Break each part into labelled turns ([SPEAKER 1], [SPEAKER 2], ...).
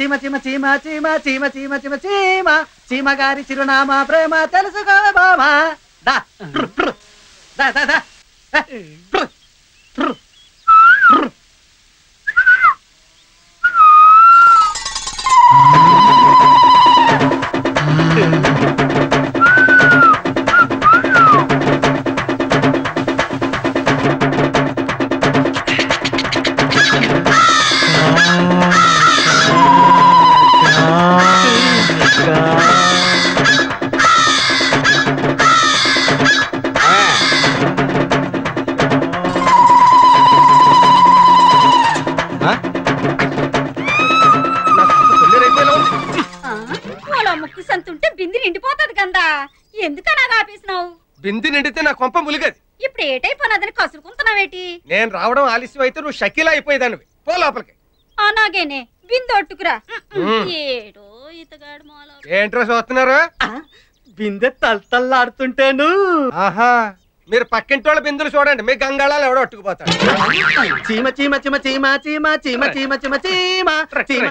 [SPEAKER 1] చీమ చీమ చీమ చీమ చీమ చీమ చీమ చీమ చీమ గారి చిరునామా ప్రేమ తెలుసుకోవే బామా దా దా దా దా
[SPEAKER 2] బింది నిండితే నా కొంప ములిగది.
[SPEAKER 3] ఇప్పుడు ఏటైపోయినదని కసురుకుంటున్నావేటి?
[SPEAKER 2] నేను రావడం ఆలస్యం అయితే నువ్వు షకీలా అయిపోయేదానివి. పో లోపలికి.
[SPEAKER 3] అలాగేనే బిందొట్టుకురా. ఏడో ఇతగాడు మాలో
[SPEAKER 2] ఏంట్రా చూస్తున్నారు?
[SPEAKER 1] బిందె తల్తల్లాడుతుంటేను.
[SPEAKER 2] ఆహా, మీరు పక్కింటి వాళ్ళ బిందులు చూడండి, మీ గంగాళాలు ఎవడో అట్టుకుపోతాడు.
[SPEAKER 1] చీమ చీమ చీమ చీమ చీమ చీమ చీమ చీమ చీమ చీమ.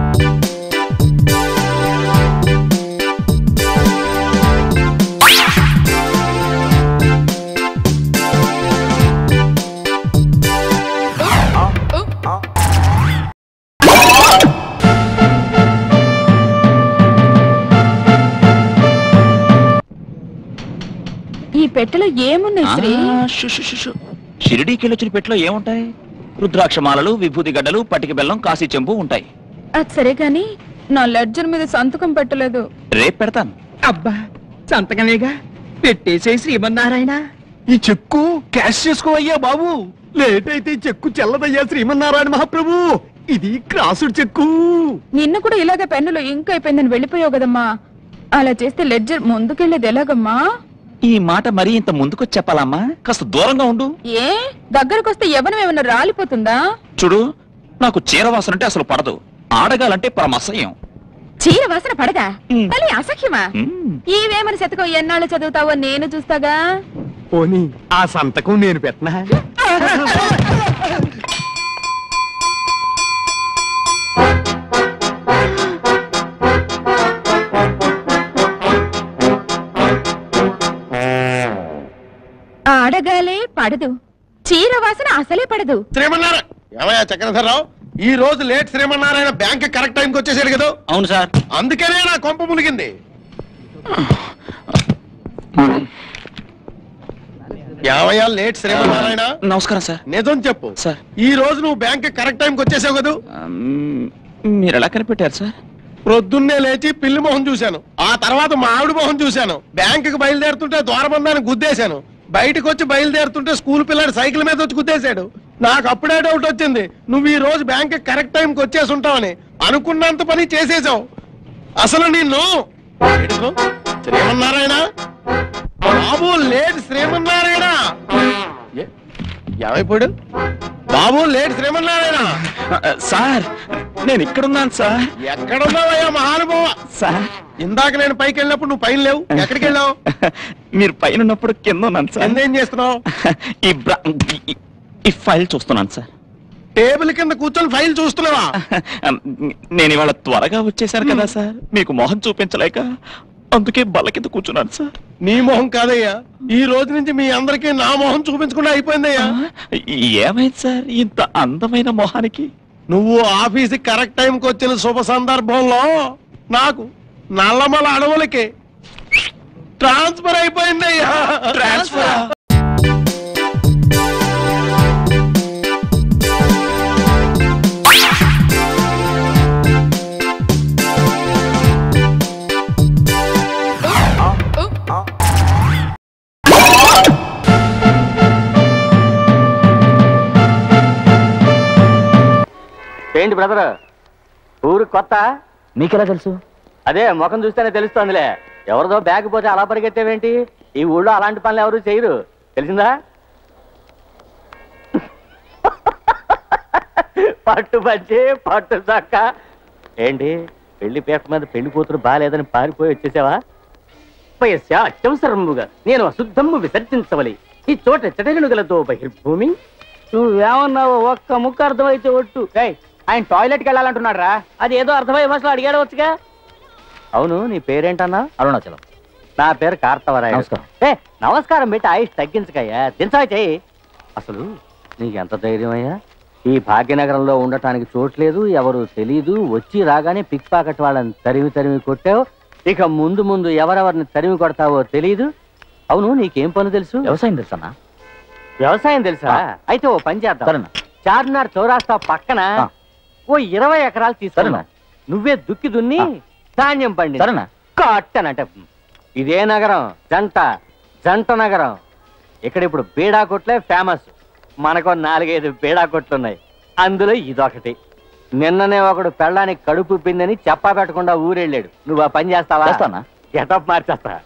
[SPEAKER 4] ఈ పెట్టెలో ఏమున్నాయి శ్రీ?
[SPEAKER 5] షిరిడీకెళ్ళొచ్చిన పెట్టెలో ఏముంటాయి? రుద్రాక్షమాలలు, విభూతి గడ్డలు, పటిక బెల్లం, కాశీ చెంబు ఉంటాయి.
[SPEAKER 4] అది సరే గాని నా లెడ్జర్ మీద సంతకం పెట్టలేదు.
[SPEAKER 5] రేపు పెడతాను.
[SPEAKER 1] అబ్బా సంతకమేగా పెట్టేసే శ్రీమన్నారాయణ. ఈ చెక్కు క్యాష్ చేసుకోవయ్యా బాబు. లేట్ అయితే చెక్కు చెల్లదయ్యా శ్రీమన్నారాయణ మహాప్రభు. ఇది క్రాసుడు చెక్కు.
[SPEAKER 4] నిన్ను కూడా ఇలాగే పెన్నులో ఇంక్ అయిపోయిందని వెళ్ళిపోయావు కదమ్మా. అలా చేస్తే లెడ్జర్ ముందుకెళ్ళేది ఎలాగమ్మా?
[SPEAKER 5] ఈ మాట మరీ ఇంత ముందుకొచ్చి చెప్పాలమ్మా? కాస్త దూరంగా ఉండు.
[SPEAKER 4] ఏ దగ్గరకు వస్తే ఎవరు ఏమన్నా రాలిపోతుందా?
[SPEAKER 5] చూడు, నాకు చీర వాసన అంటే అసలు పడదు. ఆడగాలంటే పరమసహ్యం.
[SPEAKER 4] చీర వాసన పడదా? మళ్ళీ అసఖ్యమా? ఈవేమని శతకం ఎన్నాళ్ళు చదువుతావో నేను చూస్తాగా.
[SPEAKER 1] పోనీ ఆ సంతకం నేను పెట్టనా?
[SPEAKER 4] ఆడగాలే పడదు, చీర వాసన అసలే పడదు.
[SPEAKER 6] శ్రీమన్నారాయణ ఏమయ్యా చక్రధరరావు, ఈ రోజు లేట్ శ్రీమన్నారాయణ బ్యాంక్ కరెక్ట్ టైంకి వచ్చేసాడు కదా?
[SPEAKER 5] అవును సార్.
[SPEAKER 6] అందుకనే నా కొంప మునిగింది. ఏమయ్యా లేట్ శ్రీమన్నారాయణ?
[SPEAKER 5] నమస్కారం సార్.
[SPEAKER 6] నిజం చెప్పు
[SPEAKER 5] సార్,
[SPEAKER 6] ఈ రోజు నువ్వు బ్యాంక్ కరెక్ట్ టైంకి వచ్చేసావు కదా?
[SPEAKER 5] మీరు ఎలా కనిపెట్టారు సార్?
[SPEAKER 6] ప్రొద్దున్నే లేచి పిల్లి మొహం చూశాను, ఆ తర్వాత మా ఆవిడ మొహం చూశాను. బ్యాంకుకి బయలుదేరుతుంటే ద్వారబంధాన్ని గుద్దేశాను. బయటకు వచ్చి బయలుదేరుతుంటే స్కూల్ పిల్లాడు సైకిల్ మీద వచ్చి గుద్దేశాడు. నాకు అప్పుడే డౌట్ వచ్చింది, నువ్వు ఈ రోజు బ్యాంక్ కరెక్ట్ టైంకి వచ్చేసి ఉంటావని. అనుకున్నంత పని చేసేసావు. అసలు నిన్ను శ్రీమన్నారాయణ బాబు లేట్ శ్రీమన్నారాయణ ఏమైపోయాడు? బాబు లేట్ శ్రీమన్నారాయణ
[SPEAKER 5] సార్, నేను ఇక్కడున్నాను సార్.
[SPEAKER 6] ఎక్కడున్నావయ్యా మహానుభావ?
[SPEAKER 5] సార్,
[SPEAKER 6] ఇందాక నేను పైకి వెళ్ళినప్పుడు నువ్వు పైన లేవు. ఎక్కడికి వెళ్ళావు?
[SPEAKER 5] మీరు పైన ఉన్నప్పుడు కింద ఉన్నాను సార్.
[SPEAKER 6] కింద ఏం చేస్తున్నావు?
[SPEAKER 5] ఈ ఫైల్ చూస్తున్నాను సార్.
[SPEAKER 6] టేబుల్ కింద కూర్చొని ఫైల్ చూస్తున్నావా?
[SPEAKER 5] నేను ఇవాళ త్వరగా వచ్చేసాను కదా సార్, మీకు మొహం చూపించలేక అందుకే బల్ల కింద కూర్చున్నాను సార్.
[SPEAKER 6] నీ మొహం కాదయ్యా, ఈ రోజు నుంచి మీ అందరికీ నా మొహం చూపించకుండా అయిపోయిందయ్యా.
[SPEAKER 5] ఏమైంది సార్ ఇంత అందమైన మొహానికి?
[SPEAKER 6] నువ్వు ఆఫీస్కి కరెక్ట్ టైంకి వచ్చిన శుభ సందర్భంలో నాకు నల్లమల అడవులకి ట్రాన్స్ఫర్ అయిపోయిందయ్యా.
[SPEAKER 5] ట్రాన్స్ఫర్?
[SPEAKER 7] ఏంటి బ్రదర్, ఊరు కొత్త?
[SPEAKER 5] మీకెలా తెలుసు?
[SPEAKER 7] అదే ముఖం చూస్తేనే తెలుస్తోందిలే. ఎవరిదో బ్యాగ్ పోతే అలా పరిగెత్తేవేంటి? ఈ ఊళ్ళో అలాంటి పనులు ఎవరు చేయరు, తెలిసిందా? పట్టు పచ్చి పట్టు చక్క. ఏంటి పెళ్లి పేట మీద పెళ్లి కూతురు బాగాలేదని పారిపోయి వచ్చేసావా? అత్యవసరముగా నేను అశుద్ధము విసర్జించవలి ఈ చోట చెటగనుగలతో బహిర్భూమి. నువ్వేమన్నావో ఒక్క ముక్క అర్థమైతే ఒట్టు. ఆయన టాయిలెట్కి వెళ్ళాలంటున్నాడు రా. అది ఏదో అర్థమయ్యే భాషలో అడిగాడు వచ్చుగా. అవును, నీ పేరేంటన్నా?
[SPEAKER 8] అరుణాచలం.
[SPEAKER 7] నా పేరు కార్తవరాయ.
[SPEAKER 8] నమస్కారం.
[SPEAKER 7] నమస్కారం పెట్టి ఆయుష్ తగ్గించకయ్యా, దించవా చెయ్యి. అసలు నీకు ఎంత ధైర్యం అయ్యా? ఈ భాగ్యనగరంలో ఉండటానికి చోట్లేదు, ఎవరు తెలీదు, వచ్చి రాగానే పిక్ పాకెట్ వాళ్ళని తరిమి కొట్టావు. ఇక ముందు ముందు ఎవరెవరిని తరిమి కొడతావో తెలీదు. అవును, నీకేం పని తెలుసు?
[SPEAKER 8] వ్యవసాయం తెలుసన్నా?
[SPEAKER 7] వ్యవసాయం తెలుసా? అయితే ఓ పని చేద్దాం. చార్మినార్ చౌరాస్తా పక్కన ఓ 20 ఎకరాలు తీసుకున్నా. నువ్వే దుక్కి దున్ని ధాన్యం పండి కట్టనంటే. ఇదే నగరం జంట నగరం. ఇక్కడ ఇప్పుడు బీడా కొట్లే ఫేమస్. మనకు 4-5 బీడా కొట్లున్నాయి, అందులో ఇదొకటి. నిన్ననే ఒకడు పెళ్ళానికి కడుపు పిందని చెప్పా పెట్టకుండా ఊరెళ్ళాడు. నువ్వు ఆ పని చేస్తావా? గెటప్ మార్చేస్తా.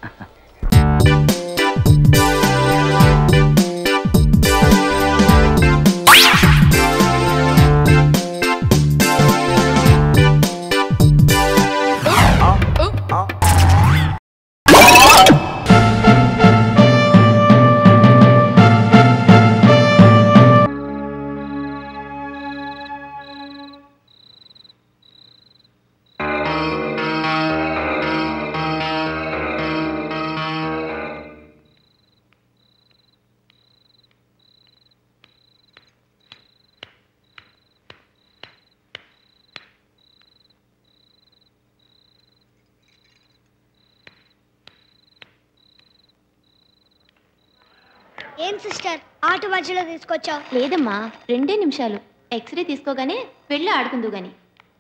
[SPEAKER 9] ఏం సిస్టర్ ఆట మధ్యలో తీసుకొచ్చావు?
[SPEAKER 10] లేదమ్మా, 2 నిమిషాలు. ఎక్స్రే తీసుకోగానే వెళ్ళి ఆడుకుందు గాని.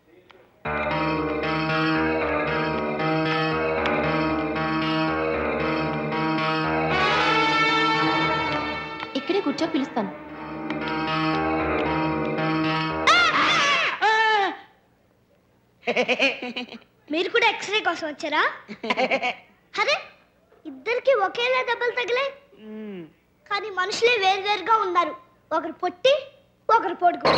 [SPEAKER 10] ఇక్కడే కూర్చో, పిలుస్తాను.
[SPEAKER 9] మీరు కూడా ఎక్స్రే కోసం వచ్చారా? అరే, ఇద్దరికి ఒకేలా దెబ్బలు తగిలాయి, కానీ మనుషులే వేరువేరుగా ఉన్నారు. ఒకరు పొట్టి, ఒకరు పొడుగు.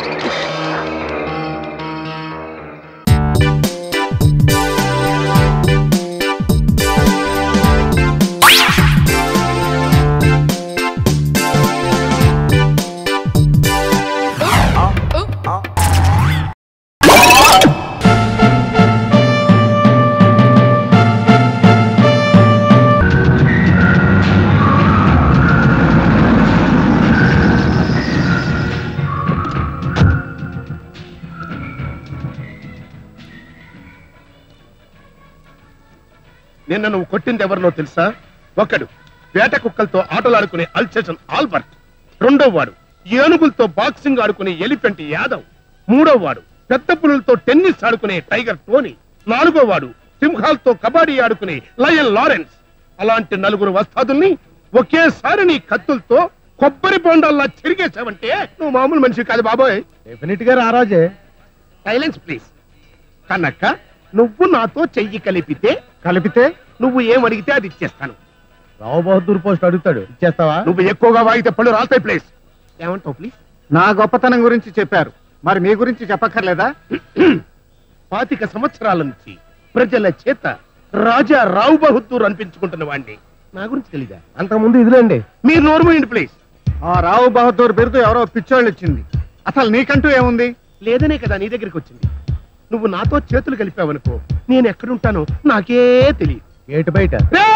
[SPEAKER 6] నిన్న నువ్వు కొట్టింది ఎవరినో తెలుసా? ఒకడు వేట కుక్కలతో ఆటలాడుకునే అల్సేషన్ ఆల్బర్ట్, రెండో వాడు ఏనుగులతో బాక్సింగ్ ఆడుకునే ఎలిఫెంట్ యాదవ్, మూడో వాడు పెద్ద పులులతో టెన్నిస్ ఆడుకునే టైగర్ టోనీ, నాలుగో వాడు సింహాలతో కబడ్డీ ఆడుకునే లయన్ లారెన్స్. అలాంటి 4 వస్తాదుల్ని ఒకేసారి నీ కత్తులతో కొబ్బరి బొండాల్లా చిరిగేసావంటే నువ్వు మామూలు మనిషి కాదు బాబోయ్.
[SPEAKER 1] డెఫినెట్ గా రారాజే.
[SPEAKER 6] Silence please. కనుక నువ్వు నాతో చెయ్యి కలిపితే నువ్వు ఏం అడిగితే అది ఇచ్చేస్తాను.
[SPEAKER 1] రావు బహదూర్ పోస్ట్ అడుగుతాడు, ఇచ్చేస్తావా?
[SPEAKER 6] నువ్వు ఎక్కువగా వాగితే పళ్ళు రాస్తాయి ప్లీజ్. ఏమంటావు ప్లీజ్?
[SPEAKER 1] నా గొప్పతనం గురించి చెప్పారు, మరి మీ గురించి చెప్పక్కర్లేదా?
[SPEAKER 6] 25 సంవత్సరాల నుంచి ప్రజల చేత రాజా రావు బహదూర్ అనిపించుకుంటున్న వాడిని. నా గురించి తెలీదా?
[SPEAKER 1] అంతకుముందు ఇదిలేండి.
[SPEAKER 6] మీరు నోరుమోయండి ప్లీజ్.
[SPEAKER 1] ఆ రావు బహదూర్ బిరుదు ఎవరో పిచ్చోళ్ళు ఇచ్చింది. అసలు నీకంటూ ఏముంది?
[SPEAKER 6] లేదనే కదా నీ దగ్గరికి వచ్చింది. నువ్వు నాతో చేతులు కలిపావనుకో, నేను ఎక్కడుంటానో నాకే తెలియదు.
[SPEAKER 1] ఏటు బయట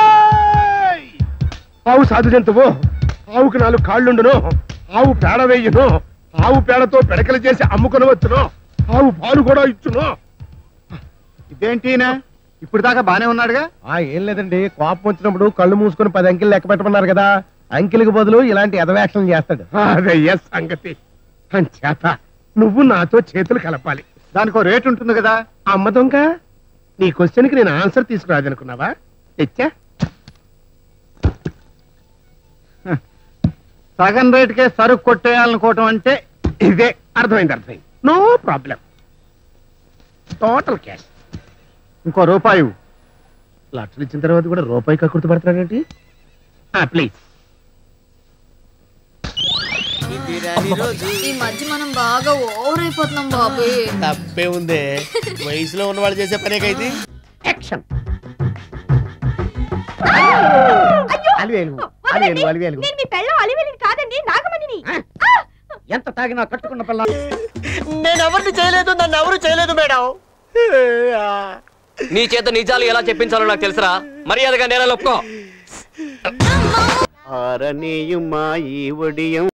[SPEAKER 6] ఆవు సాధు జంతువు, ఆవుకు 4 కాళ్ళుండును, ఆవు పేడ వేయును, ఆవు పేడతో పెడకలు చేసి అమ్ముకొనవచ్చును, ఆవు పాలు కూడా ఇచ్చును.
[SPEAKER 1] ఇదేంటినా ఇప్పుడు దాకా బానే ఉన్నాడుగా? ఏం లేదండి, కోపం వచ్చినప్పుడు కళ్ళు మూసుకొని 10 అంకెలు లెక్క పెట్టమన్నారు కదా, అంకెలకు బదులు ఇలాంటి ఎదవేక్షణలు చేస్తాడు.
[SPEAKER 6] అదయ్యా సంగతి. అంచేత నువ్వు నాతో చేతులు కలపాలి.
[SPEAKER 1] దానికో రేటు ఉంటుంది కదా.
[SPEAKER 6] అమ్మ దొంగ, నీ క్వశ్చన్ కి నేను ఆన్సర్ తీసుకురాదనుకున్నావా? తెచ్చా.
[SPEAKER 1] సగం రేటుకే సరుకు కొట్టేయాలనుకోవటం అంటే
[SPEAKER 6] ఇదే. అర్థమైంది. No problem. Total cash.
[SPEAKER 1] ఇంకో రూపాయి.
[SPEAKER 6] లక్షలు ఇచ్చిన తర్వాత కూడా రూపాయి కక్కుర్తి పడుతున్నాడేంటి? ప్లీజ్.
[SPEAKER 3] ఈ మధ్య మనం బాగా ఓవర్ అయిపోతున్నాం బాబు.
[SPEAKER 11] తప్పే ఉందే, వయసులో ఉన్న వాళ్ళు చేసే పనేకైతే.
[SPEAKER 6] యాక్షన్.
[SPEAKER 4] కాదండి, నాగమణిని.
[SPEAKER 1] ఎంత తాగినా కట్టుకున్న పిల్ల.
[SPEAKER 11] నేను ఎవరిని చేయలేదు, నన్ను ఎవరు చేయలేదు మేడం.
[SPEAKER 7] నీ చేత నిజాలు ఎలా చెప్పించాలో నాకు తెలుసురా. మర్యాదగా నేల ఒప్పుకో.
[SPEAKER 11] ఆరనీయుమా ఈ ఒడియం